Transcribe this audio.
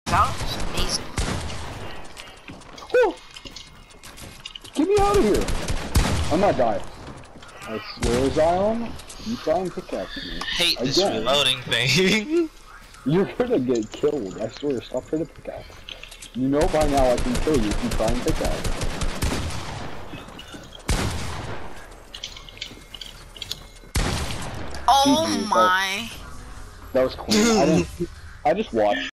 That was amazing. Woo! Get me out of here! I'm not dying. I swear, Zion, you try and pickaxe me. Hate this Again. reloading thing. You're gonna get killed. I swear, stop trying to pickaxe. You know by now I can kill you if you try and pickaxe. Oh GG, my. That was clean. I just watched.